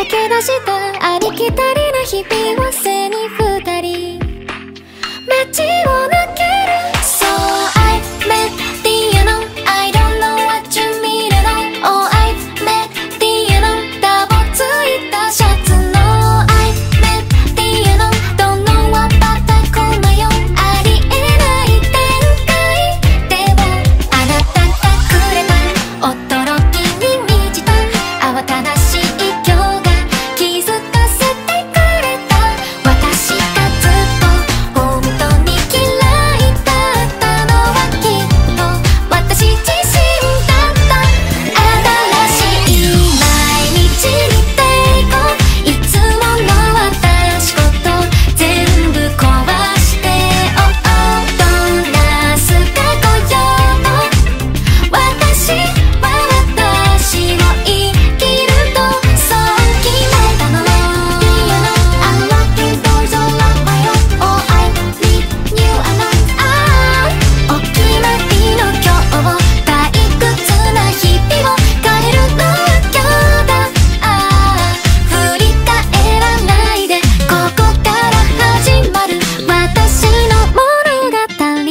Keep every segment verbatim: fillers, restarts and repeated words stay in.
け出したありきたりな日々を背に二人街を抜ける So I met the you know I don't know what you mean at all Oh I met the you know ダボついたシャツの I met the you know don't know what but I call my own ありえない展開でもあなたがくれた驚きに満ちた慌ただしい今日が気づかせてくれた私がずっと本当に嫌いだったのはきっと私自身だった新しい毎日に抵抗いつもの私こと全部壊しておおどんなすかこようと私は私を生きるとそう決めたの You know I'm locking doors all on my own Oh I need you alone ああお決まりの今日を退屈な日々を変えるのは今日だああ振り返らないでここから始まる私の物語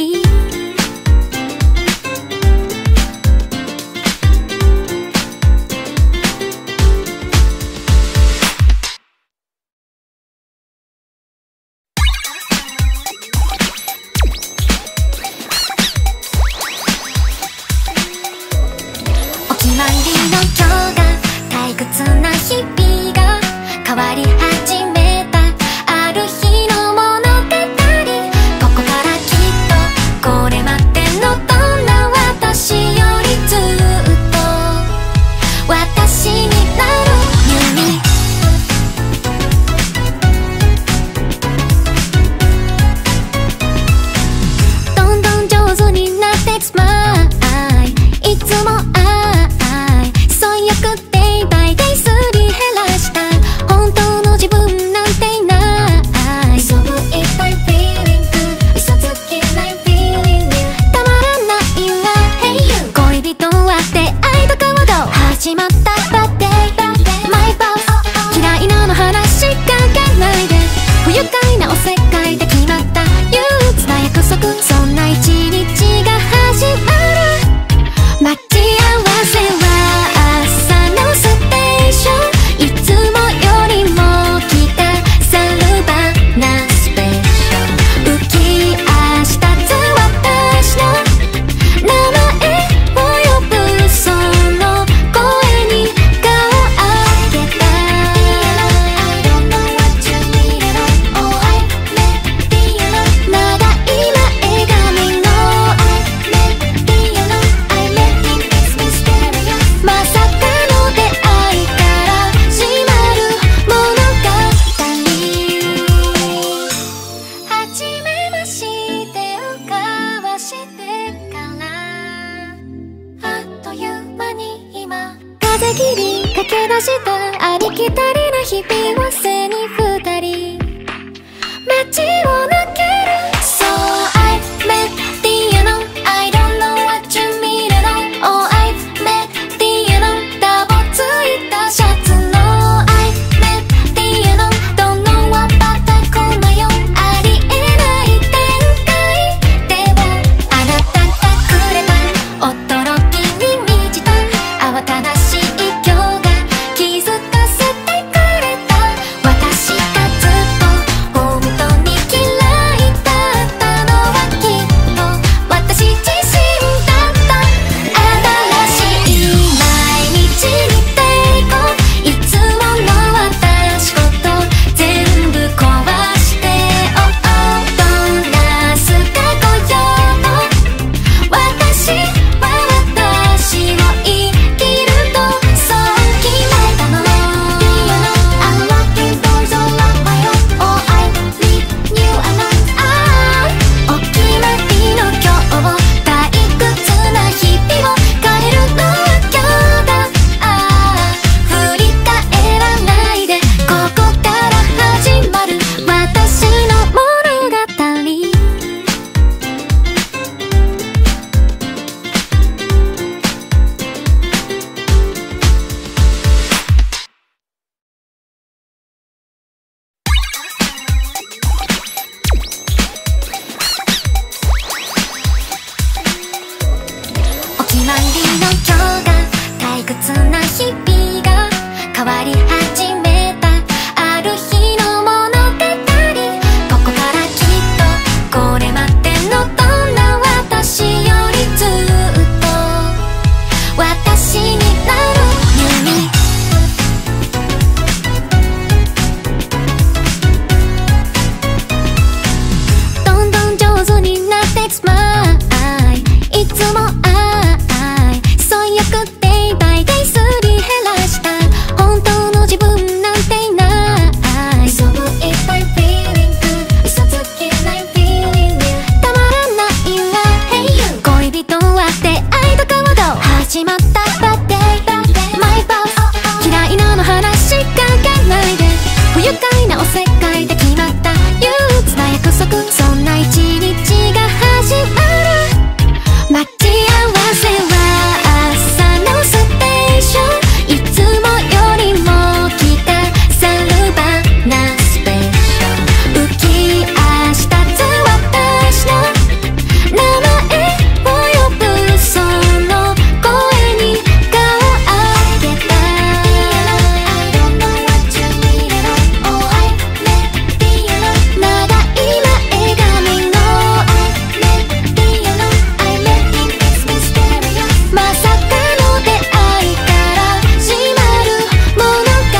お決まりの今日が退屈な日々が変わり始めたある日の物語ここからきっとこれまでのどんな私よりずっと私になる弓どんどん上手になってつまいいつも愛そうよく day by day すり減らした本当の自分なんていない遊ぶいっぱい feeling good 嘘つきない feeling new たまらないわ Hey you 恋人は出会いとかはどう始まったバッデイ My boss 嫌いなの話しかけないで不愉快なおせっかいで決まった憂鬱な約束そんな一日が始まる待ち合わせは朝のステーションいつもよりも来たサルバなスペシャル浮き足立つ私の名前を呼ぶその声に顔上げた I don't know what you mean at all Oh I met the you know 長い前髪の I met the you know I met him it's mysterious まさかの出会いから始まる物語初めましてを交わしてからあっという間に今風切り駆け出したありきたりな日々を背に二人街を抜ける So I met the you know I don't know what you mean at all Oh I met the you know ダボついたシャツの I met the you know don't know what but I call my own ありえない展開でもあなたがくれた驚きに満ちた慌ただしい今日が気づかせてくれた私がずっと本当に嫌いの今日が退屈な日々が変わり始めたある日の物語。ここからきっとこれまでのどんな私よりずっと私になる夢。どんどん上手になってスマイル、いつも愛そうよく day by day すり減らした本当の自分なんていない。そういっぱい feeling good 嘘つけない feeling real たまらないわ Hey you 恋人は出会いとかはどう始まったバッデイ My boss 嫌いなの話しかけないで不愉快なおせっかいで決まった憂鬱な約束そんな一日が始まる。待ち合わせは朝のステーションいつもよりも来たサルバナスペシャル浮き足立つ私の名前を呼ぶその声に顔上げた I don't know what you need at all Oh I let be alone 長い前髪の I let be alone I let it makes me mysterious まさかの出会いから始まる物語。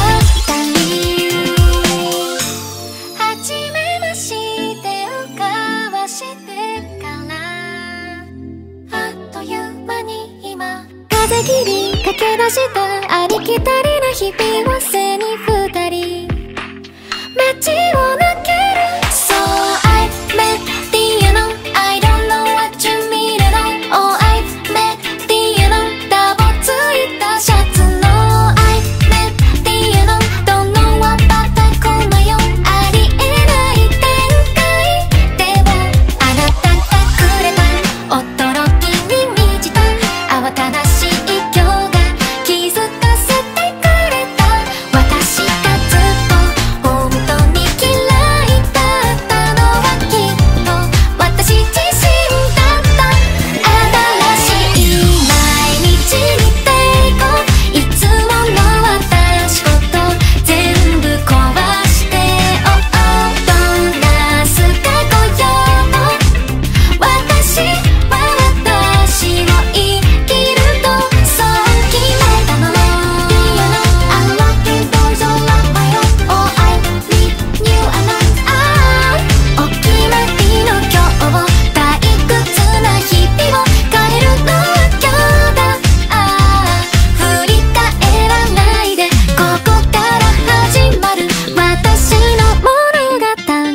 初めましてを交わしてからあっという間に今風切り駆け出したありきたりな日々を背に二人街を抜ける So I met the unknown I don't know what you mean at all Oh I met the unknown ダボついたシャツの I met the unknown Don't know what but I call my own ありえない展開でもあなたがくれた驚きに満ちた慌ただしい今日が気づかせてくれた私がずっと本当に嫌いだったのはきっと私自身だった新しい毎日に抵抗いつもの私こと全部壊しておうどんなすかごようも私は私を生きるとそう決めたの Unlocking doors all on my own Oh I need new alone ああお決まりの今日退屈な日々を変えるのは今日だああ振り返らないでここから始まる私の物語。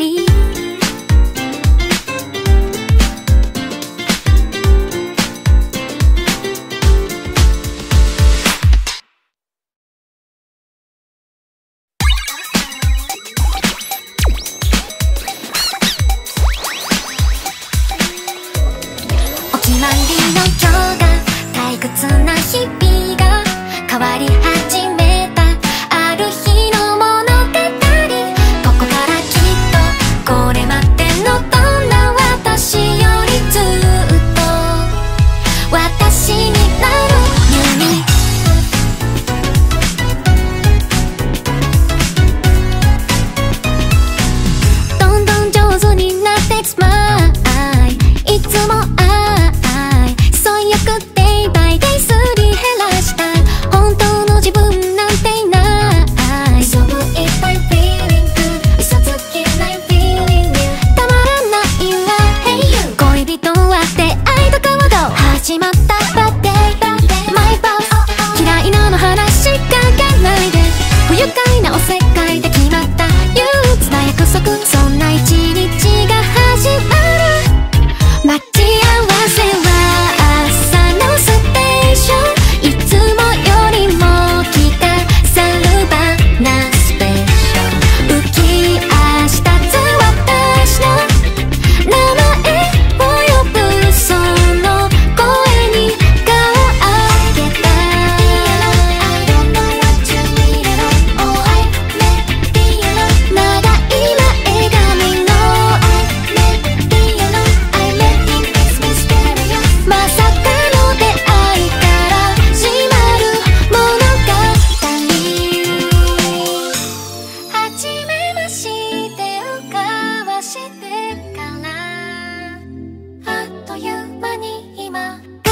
お決まりの今日が退屈な日々が変わり始めたある日の物語。ここからきっとこれまでのどんな私よりずっと私になる夢。どんどん上手になってスマイルいつも愛そうよく day by day すり減らした本当の自分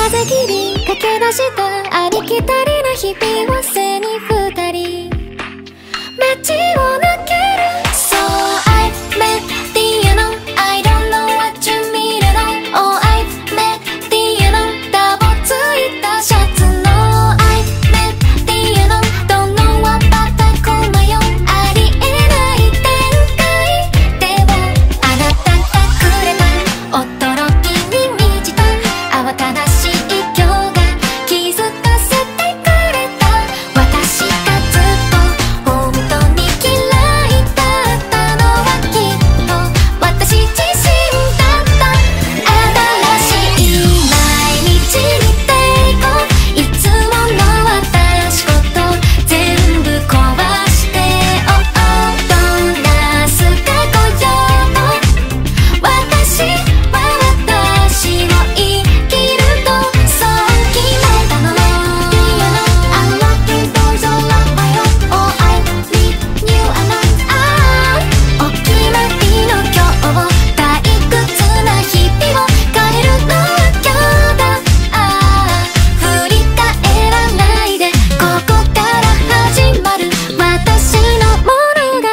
風切り駆け出したありきたりな日々を背に二人街を抜ける So I met the you know I don't know what you mean at all Oh I met the you know ダボついたシャツの I met the you know don't know what but I call my own ありえない展開でもあなたがくれた驚きに満ちた慌ただしい今日が気づかせてくれた私がずっと本当に嫌いだったのはきっと私自身だった新しい毎日に抵抗いつもの私こと全部壊しておうどんなすかごよう私は私を生きるとそう決めたの I'm locking doors all on my own Oh I need new alarms ああお決まりの今日を退屈な日々を変えるのは今日だああ振り返らないでここから始まる私の物語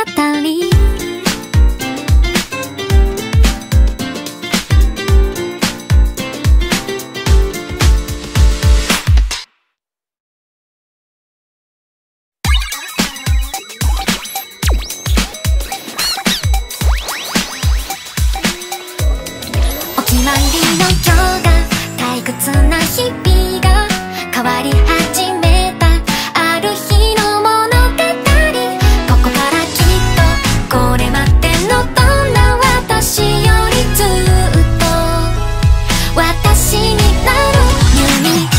お決まりの今日が退屈な日々が変わり始めたある日の物語ここからきっとこれまでのどんな私よりずっと私になるように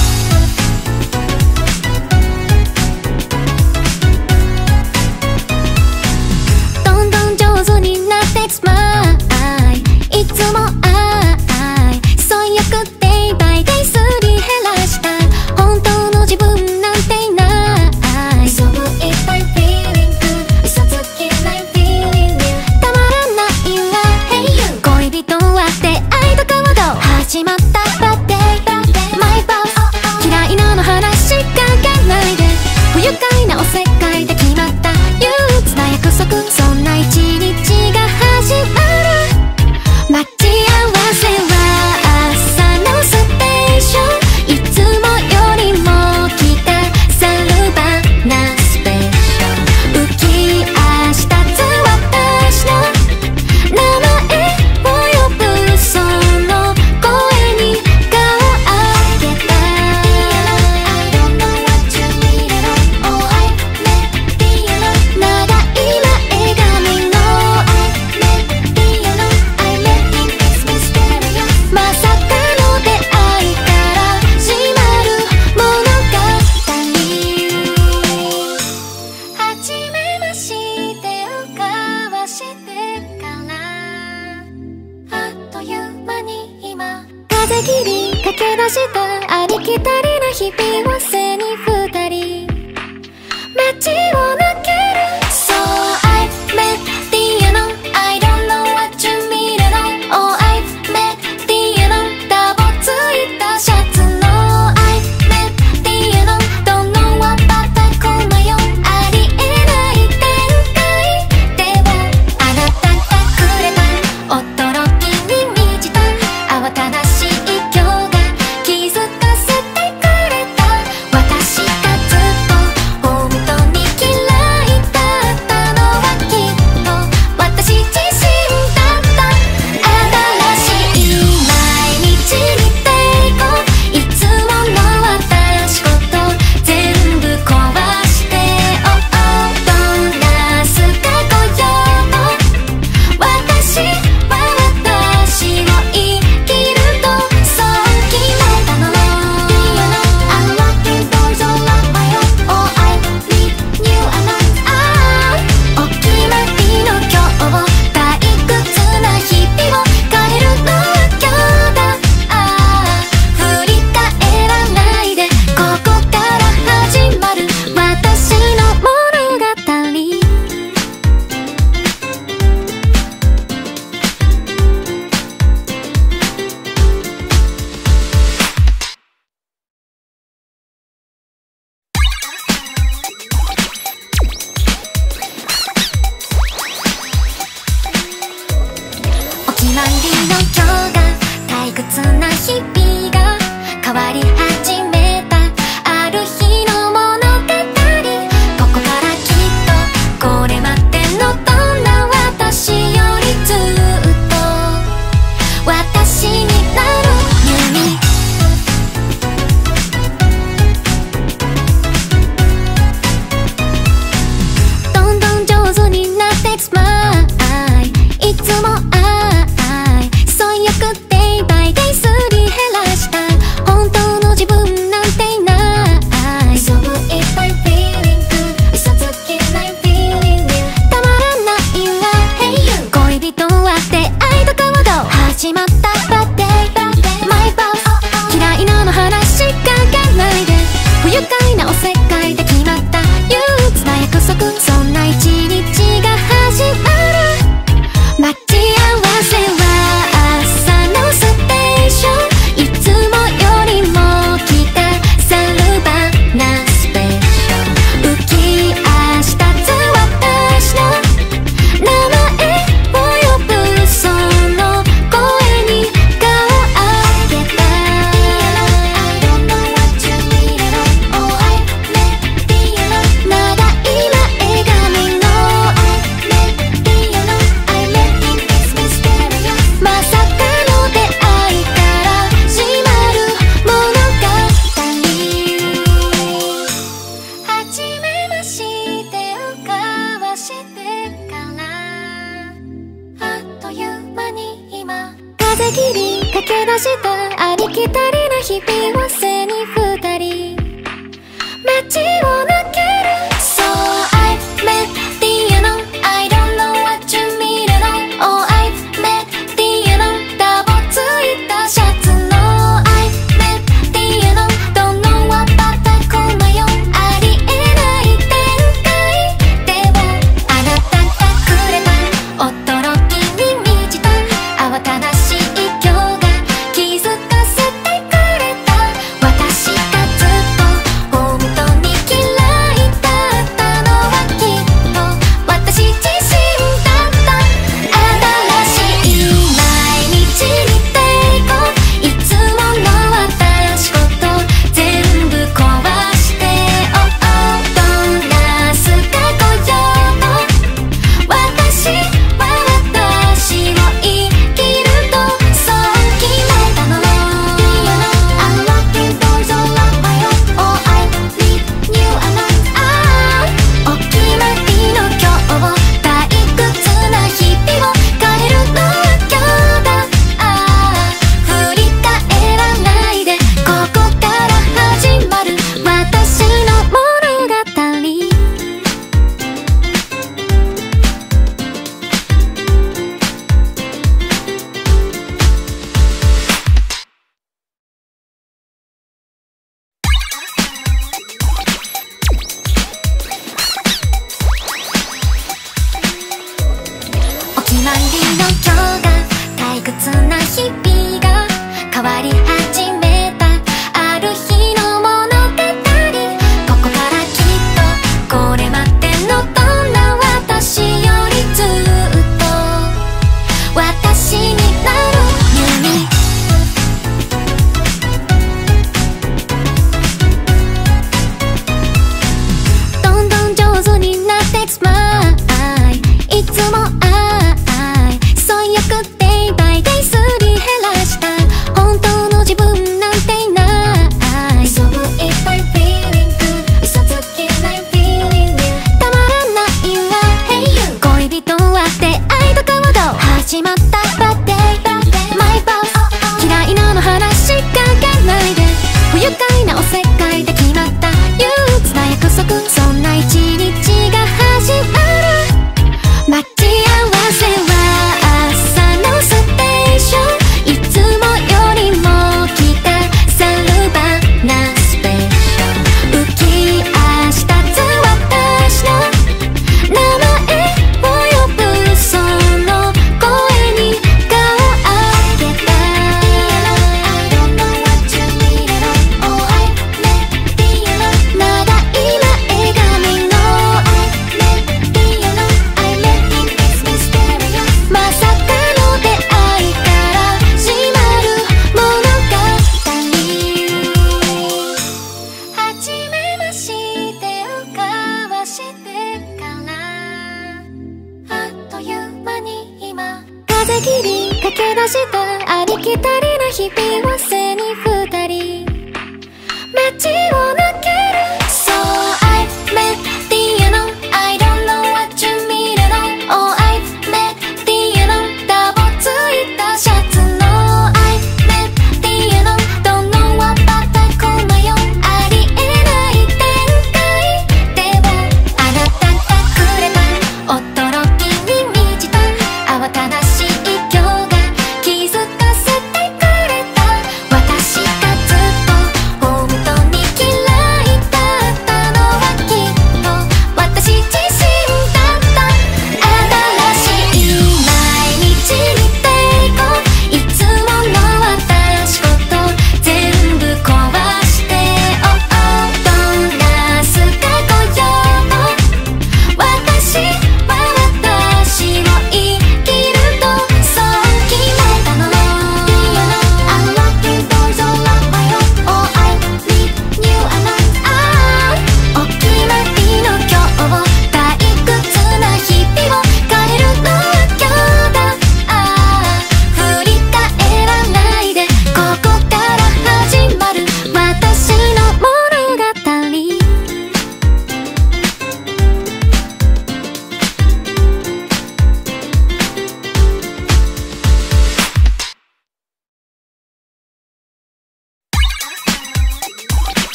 どんどん上手になって Smile いつも愛そうよく Day by day すり減らした本当の自分なんていない嘘ぶいたい Feeling good 嘘つきない Feeling new たまらないわ Hey you 恋人は出会いとかはどう始まった Bad day My boss 嫌いなの話しかけないで不愉快なおせっかいで決まった憂鬱な約束そんな一日が始まる待ち合わせは朝のステーションいつもよりも来たサルバなスペシャル浮き足立つ私の名前を呼ぶその声に顔上げた I don't know what you mean at all Oh I met the you know 長い前髪の I met the you know I met in this mysterious まさかの出会いから始まる物語初めましてを交わしてからあっという間に今風切り駆け出したありきたりな日々を背に二人街を抜ける So I met the you know I don't know what you mean at all Oh I met the you know ダボついたシャツの I met the you know don't know what but I call my own ありえない展開でもあなたがくれた驚きに満ちた慌ただしい今日が気づかせてくれた私な日々が変わり始めたある日の物語。ここからきっとこれまでのどんな私よりずっと私になる夢。どんどん上手になってくスマイル、いつも愛そうよく day by day すり減らした本当の自分なんていない。そういっぱい feeling good 嘘つけない feeling real たまらないわ Hey you 恋人は出会いと行動始まったバッデイ My boss 嫌いなの話しかけないで不愉快なおせっかいで決まった憂鬱な約束そんな一日が始まる。待ち合わせは朝のステーションいつもよりも来たサルバナスペシャル浮き足立つ私の名前を呼ぶその声に顔上げた I don't know what you need at all Oh I met the alone 長い前髪の I met the alone I met him it's mysterious まさかの出会いから始まる物語。初めましてを交わしてからあっという間に今風切り駆け出したありきたりな日々を背に二人街を抜ける So I met the unknown I don't know what you mean at all Oh I met the unknown ダボついたシャツの I met the unknown Don't know what but I call my own ありえない展開でもあなたがくれた驚きに満ちた慌ただしい今日が気づかせてくれた私がずっと本当に嫌い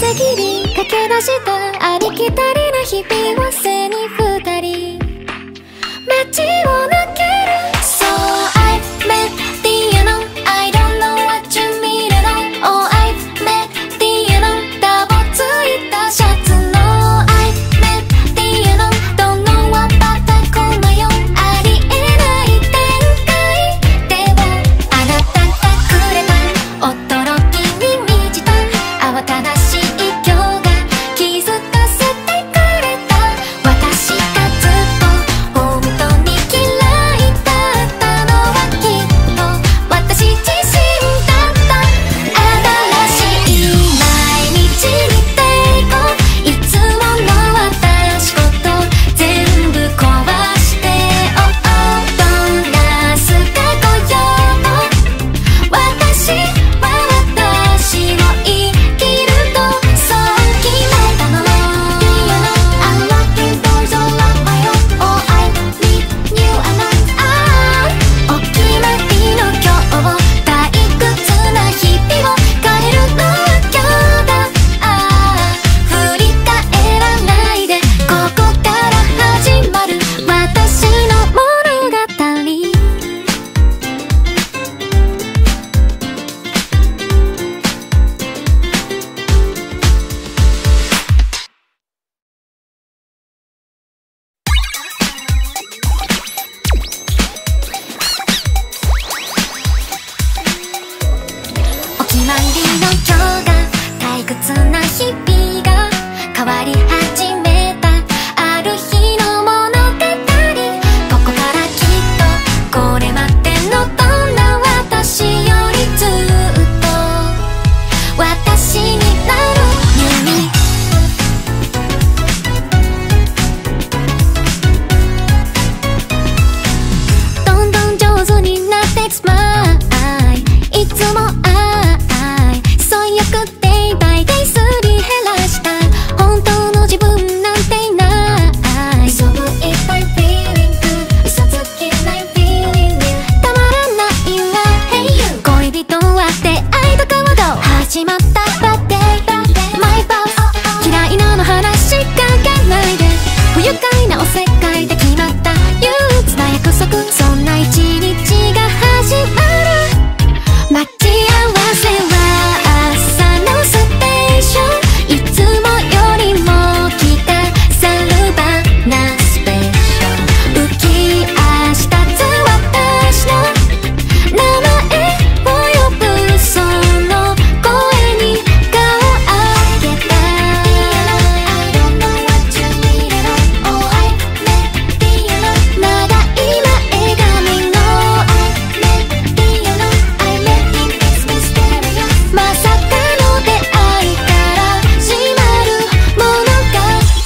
風切り駆け出したありきたりな日々を背に二人街を抜ける So I met the unknown I don't know what you mean at all Oh I met the unknown ダボついたシャツの I met the unknown Don't know what but I call my own ありえない展開でもあなたがくれた驚きに満ちた慌ただしい今日が気づかせてくれた私がずっと本当に嫌いだったのはきっと私自身だった新しい毎日に抵抗いつもの私こと全部壊しておうどんなすか来ようと私は私を生きるとそう決めたの I'm looking for the love I hope Oh I need you and I お決まりの今日を退屈な日々を変えるのは今日だああ振り返らないでここから始まる私の物語お決まりの今日が退屈な日々が変わり始めたある日の物語ここからきっとこれまでのどんな私よりずっと私になるにどんどん上手になってつまいいつも愛そうよく day by day すり減らした本当の自分なんていない嘘ぶいたい feeling good 嘘つきない feeling new たまらないわ Hey you 恋人は出会いとかはどう始まったバッデイ My boss 嫌いなの話しかけないで不愉快なおせっかいで決まった憂鬱な約束そんな一日が始まる待ち合わせは朝のステーションいつもよりも着飾るバナスペシャル浮き足立つ私の名前を呼ぶその声に顔上げた I don't know what you mean at all Oh I met the unknown 長い前髪の I met the unknown I met him it's mysterious まさかの出会いから始まる物語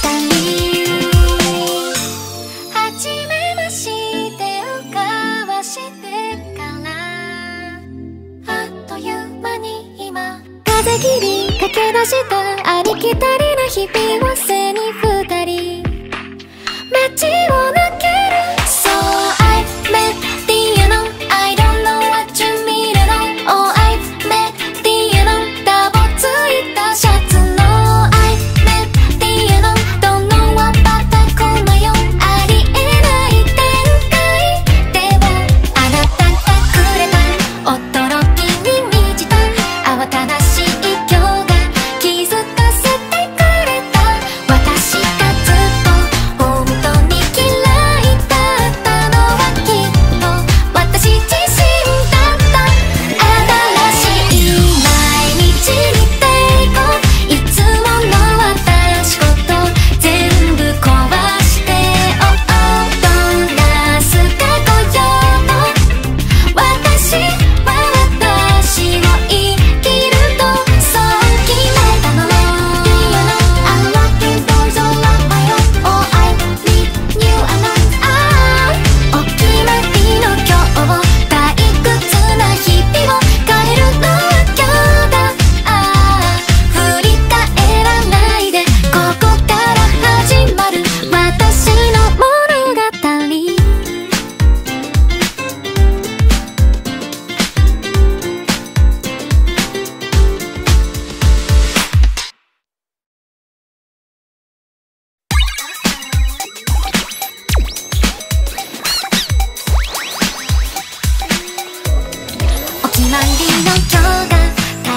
初めましてを交わしてからあっという間に今風切り駆け出したありきたりな日々を背に二人街を抜ける So I met the unknown I don't know what you mean at all Oh I met the unknown ダボついたシャツの I met the unknown Don't know what but I call my own ありえない展開でもあなたがくれた驚きに満ちた慌ただしい今日が気づかせてくれた私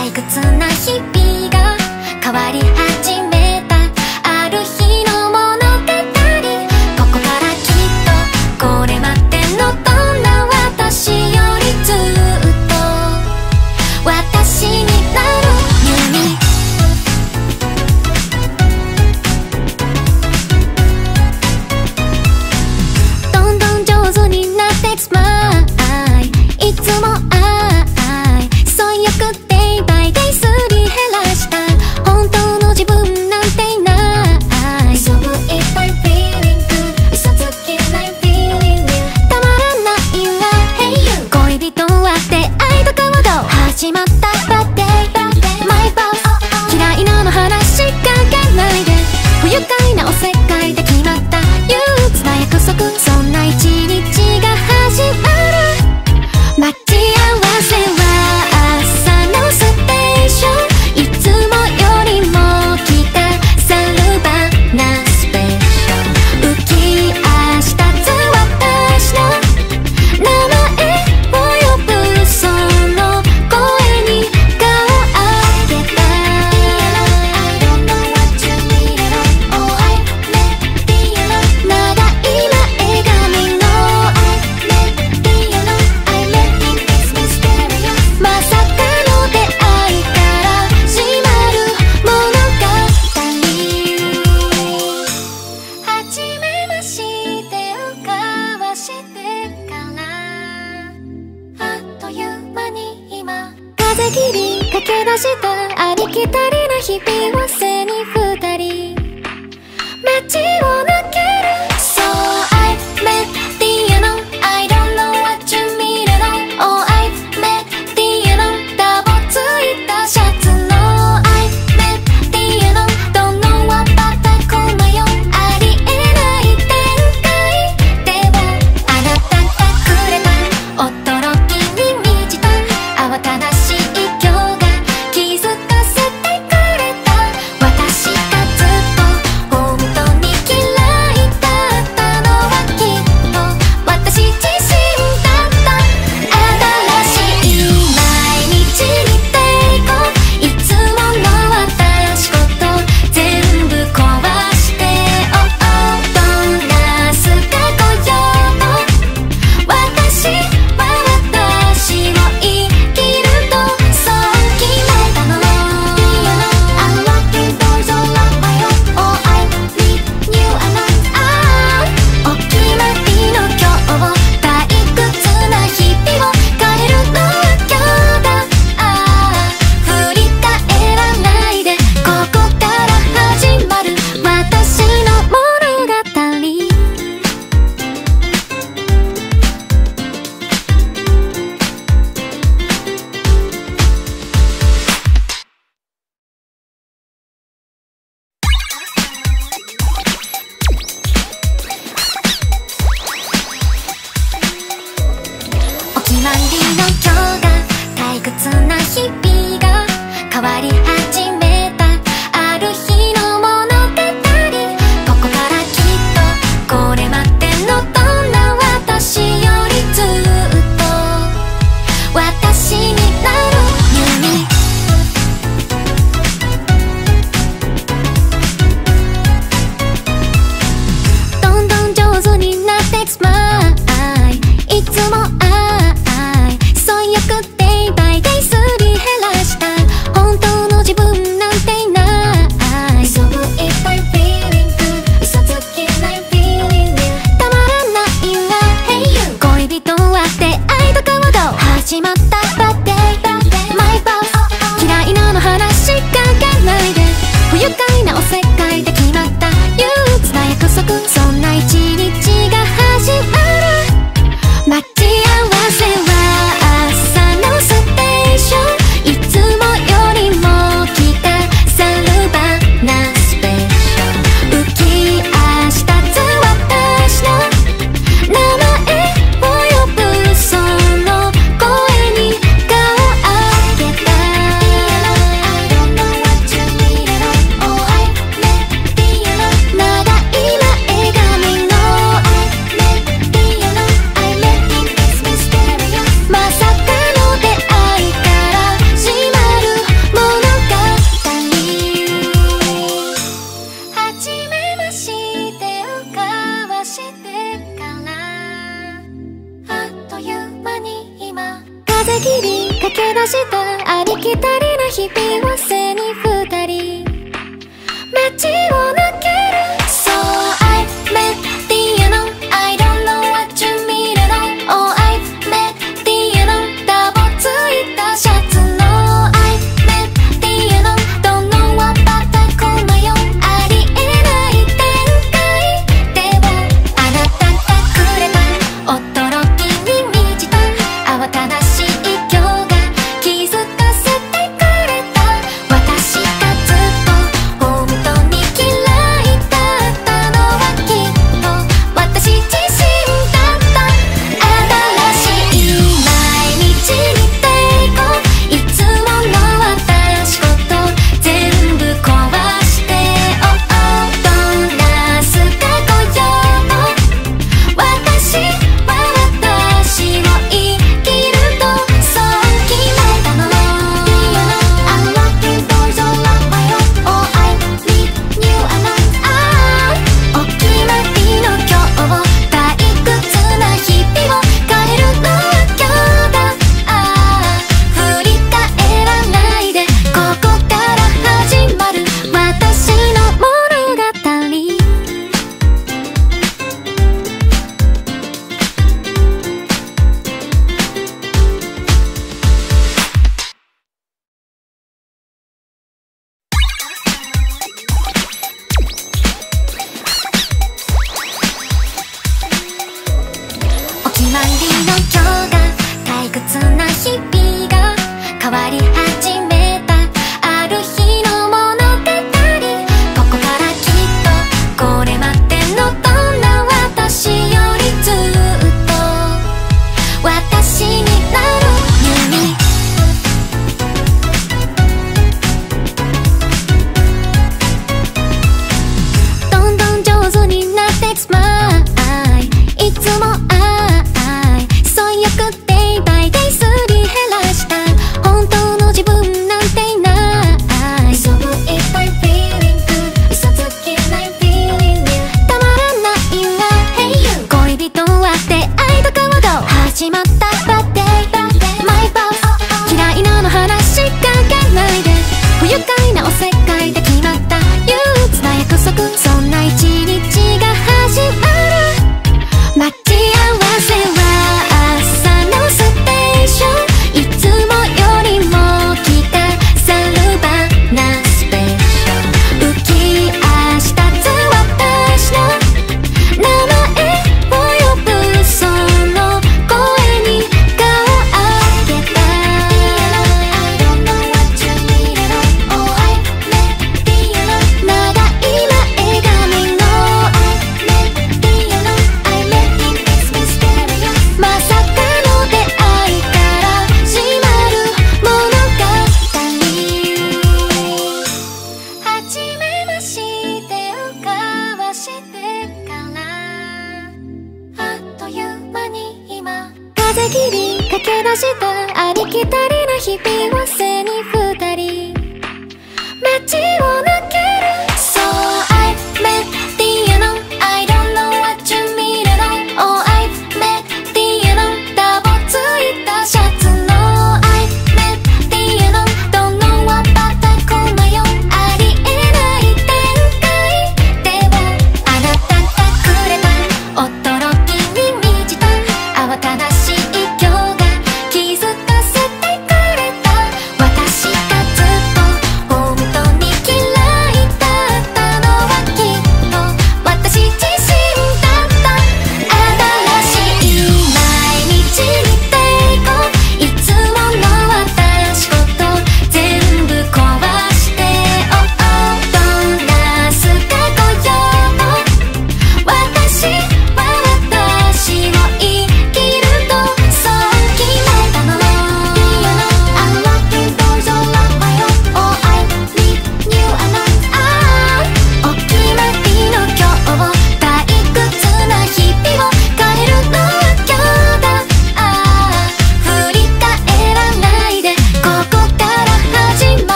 退屈な日々が変わり始めた。ある日の物語、ここからきっとこれまでのどんな私よりずっと私になる夢。どんどん上手になってつまい、いつも愛貪欲デイバイデイすり減らした本当の自分なんていない。So if I'm feeling good 嘘つき I'm feeling new たまらないわ Hey you 恋人は出会いと行動始まったバーデイ My boss 嫌いなの話しかけないで不愉快なおせっかいで決まった憂鬱な約束そんな一日が始まる。待ち合わせは朝のステーションいつもよりも来たサルバナスペシャル浮き足立つ私の名前を呼ぶその声に顔あげた。 I don't know what you need at all Oh I met the alone 長い前髪の I met the alone I met him it's mysterious まさかの出会いから始まる物語。初めましてを交わしてからあっという間に今風切り駆け出したありきたりな日々を背に二人街を抜ける。 So I met the unknown I don't know what you mean at all Oh I met the unknown ダボついたシャツの I met the unknown Don't know what but この世ありえない展開でもあなたがくれた驚きに満ちた慌ただしい今日が気づかせてくれた。私がずっと本当に嫌いだったのはきっと私自身だった。新しい毎日に抵抗いつもの私こと全部壊しておうどんなすか来ようと私は私を生きるとそう決めたの。 Unlocking doors all on my own Oh I need new alone ああお決まりの今日を退屈な日々を変えるのは今日だ。ああ振り返らないでここから始まる私の物語。お決まりの今日が退屈な日々が変わり始めた。ある日の物語ここからきっとこれまでのどんな私よりずっと私になる夢。どんどん上手になってつまいいつも愛貪欲デイバイデイすり減らした本当の自分なんていない。 So if I'm feeling good 嘘つき I'm feeling new たまらないわ Hey you 恋人は出会いと行動始まったバーデイ My boss 嫌いなの話しかけないで不愉快なおせっかいで決まった憂鬱な約束そんな一日が始まる。待ち合わせは朝のステーションいつもよりも来たサルバナスペシャル浮き足立つ私の名前を呼ぶそ風切り駆け出したありきたりな日々を背に二人街を抜ける So I met the unknown I don't know what you mean at all Oh I met the unknown ダボついたシャツの I met the unknown Don't know what but この世ありえない展開でもあなたがくれた驚きに満ちた慌ただしい今日が気づかせてくれた私がずっと本当に嫌いだったのはきっと私自身だった新しい毎日に抵抗いつもの私こと全部壊しておおどんなすかこようも私は私を生きるとそう決めたの Unlocking doors all on my own Oh I need new alone ああお決まりの今日を退屈な日々を変えるのは今日だああ振り返らないでここから始まる私の物語お決まりの今日が退屈な日々が変わり始めたある日の物語ここからきっとこれまでのどんな私よりずっと私になる弓どんどん上手になってつまいいつも愛そうよく day by day すり減らした本当の自分なんていないそういっぱい feeling good 嘘つきない feeling new たまらないわ Hey you 恋人は出会いとかはどう始まったバッデイ My boss 嫌いなの話しかけないで不愉快なおせっかいで決まった憂鬱な約束そんな一日が始まる待ち合わせは朝のステーションいつもよりも着飾るバナスペシャル浮き足立つ私の名前を呼ぶその声に顔上げた I don't know what you need at all Oh I met the unknown 長い前髪の I met the unknown I met him it's mysterious まさかの出会いから始まる物語初めましてを交わしてからあっという間に今風切り駆け出したありきたりな日々を背に二人街を抜ける So I met the unknown I don't know what you mean at all Oh I met the unknown ダボついたシャツの I met the unknown Don't know what but この世ありえない展開でもあなたがくれた驚きに満ちた慌ただしい今日が気づかせてくれた私がずっと本当に嫌い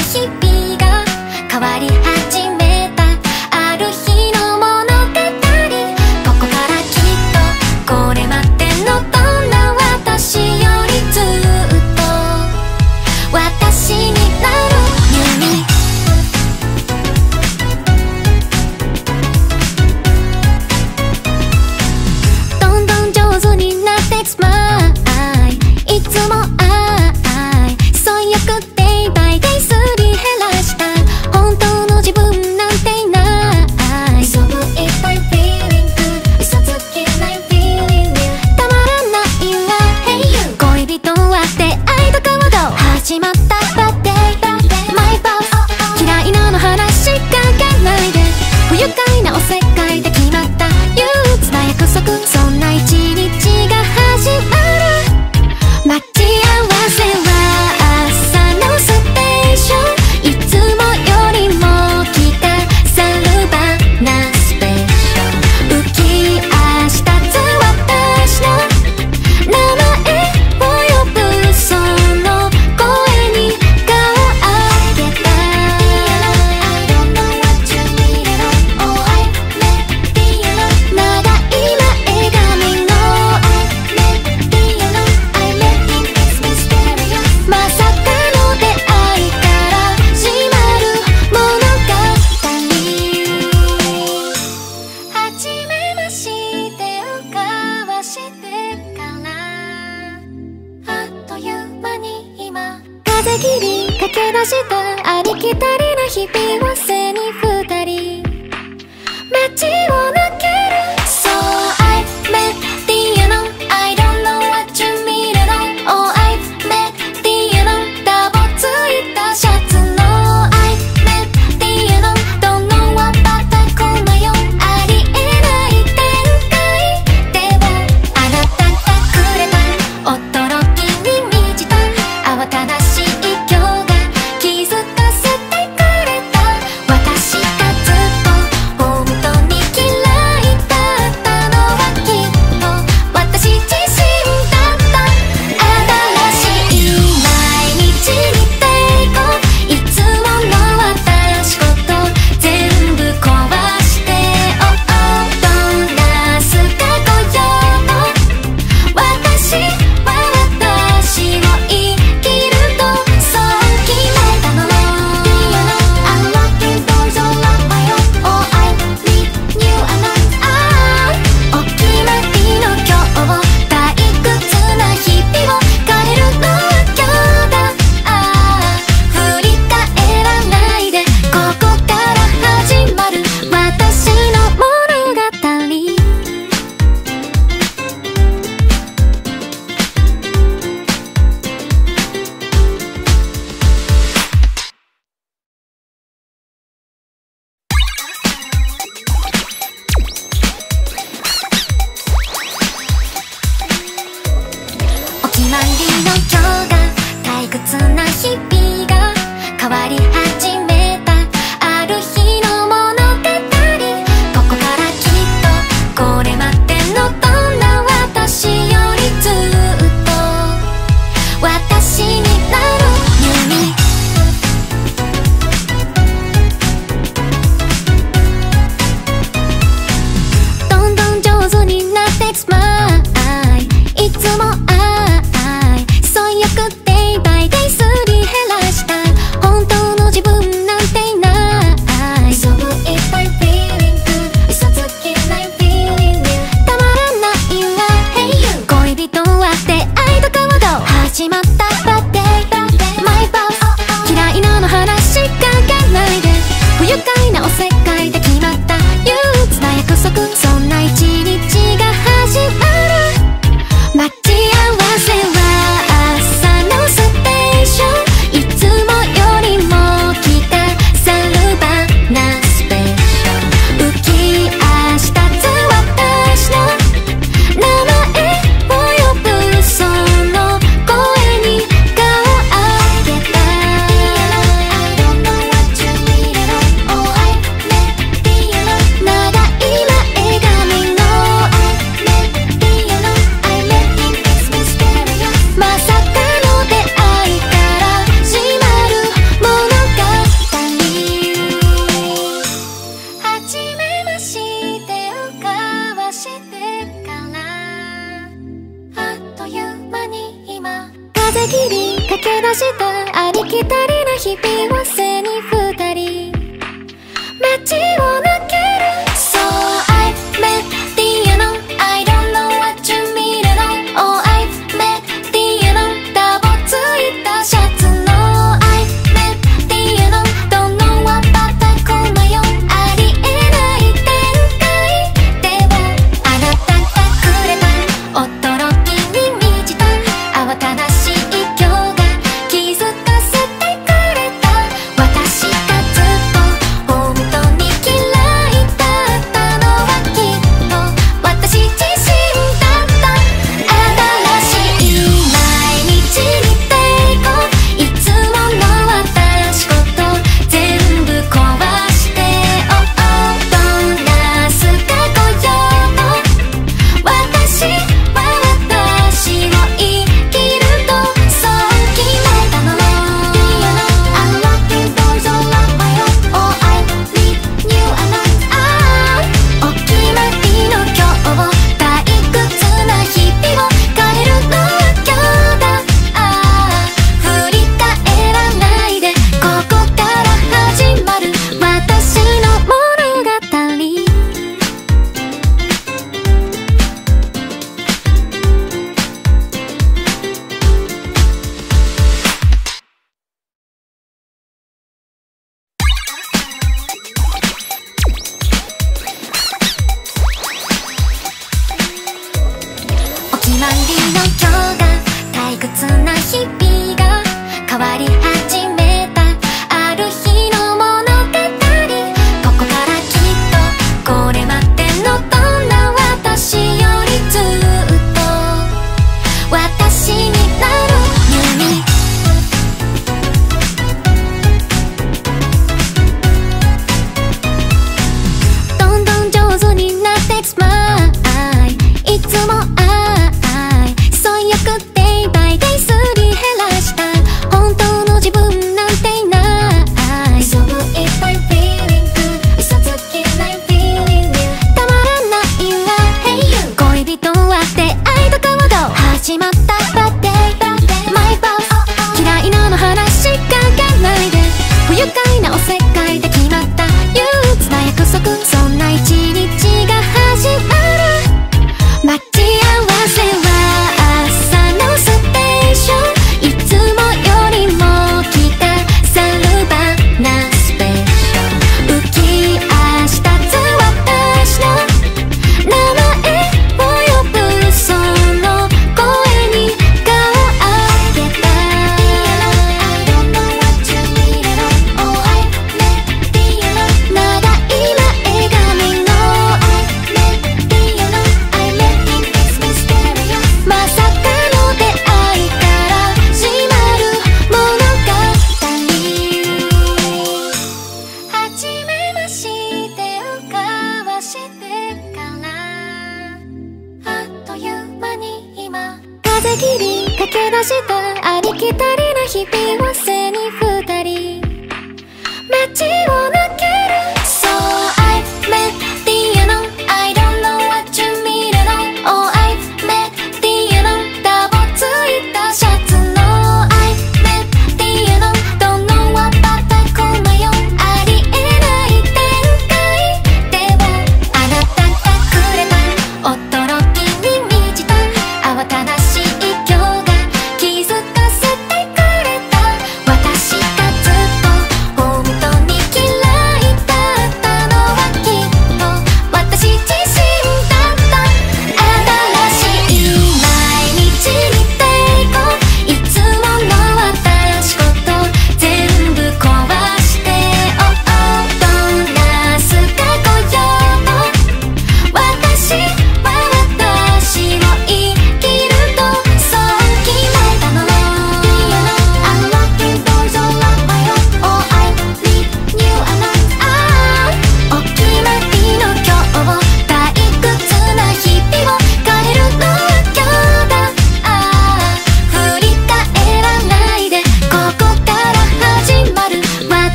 日々が変わり始めたある日の物語。ここからきっとこれまでのどんな私よりずっと私になる夢。どんどん上手になってつまいいつも愛そうよく day by day すり減らした本当の自分なんていない嘘ぶいっぱい feeling good 嘘つけない feeling new たまらないわ Hey you 恋人は出会いとかはどう始まったバッデイ My boss 嫌いなの話しかけないで不愉快なおせっかいで決まった憂鬱な約束そんな一日が始まる。待ち合わせは朝のステーションいつもよりも来たサルバナスペシャル浮き足立つ私の名前を呼ぶその声に顔上げた I don't know what you need at all Oh I met the alone 長い前髪の I met the alone I met him it's mysterious まさかの出会いから始まる物語。初めましてを交わしてからあっという間に今風切り駆け出したありきたりな日々を背に二人街を抜ける So I met the unknown I don't know what you mean at all Oh I met the unknown ダボついたシャツの I met the unknown Don't know what but I call my own ありえない展開でもあなたがくれた驚きに満ちた慌ただしい今日が気づかせてくれた私がずっと本当に嫌い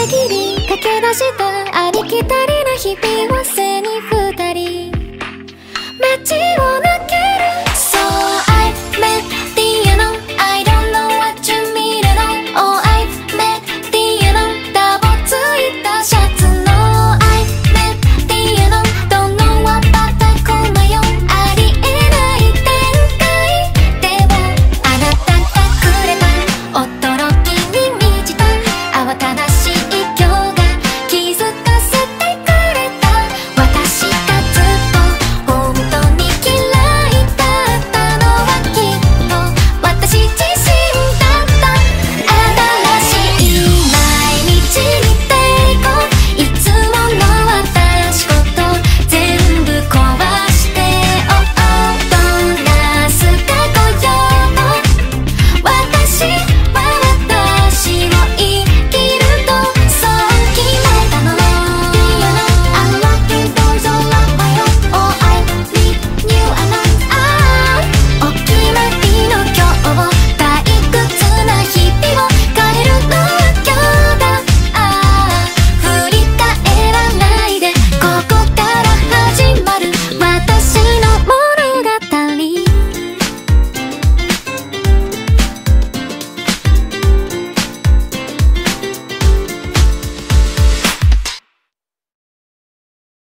限り駆け出したありきたりな日々を背に